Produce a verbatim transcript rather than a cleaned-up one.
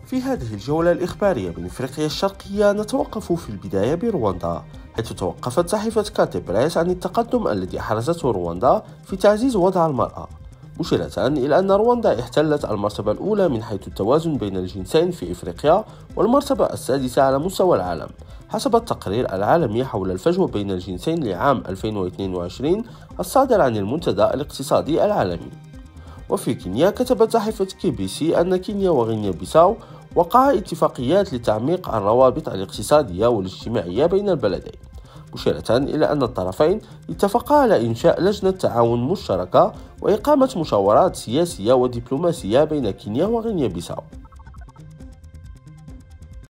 في هذه الجولة الإخبارية من إفريقيا الشرقية نتوقف في البداية برواندا، حيث توقفت صحيفة كاتي بريس عن التقدم الذي حرزته رواندا في تعزيز وضع المرأة، مشيرة إلى أن رواندا احتلت المرتبة الأولى من حيث التوازن بين الجنسين في إفريقيا والمرتبة السادسة على مستوى العالم حسب التقرير العالمي حول الفجوة بين الجنسين لعام ألفين واثنين وعشرين الصادر عن المنتدى الاقتصادي العالمي. وفي كينيا كتبت صحيفة كي بي سي أن كينيا وغينيا بيساو وقعا اتفاقيات لتعميق الروابط الاقتصادية والاجتماعية بين البلدين، مشيرة إلى أن الطرفين اتفقا على إنشاء لجنة تعاون مشتركة وإقامة مشاورات سياسية ودبلوماسية بين كينيا وغينيا بيساو.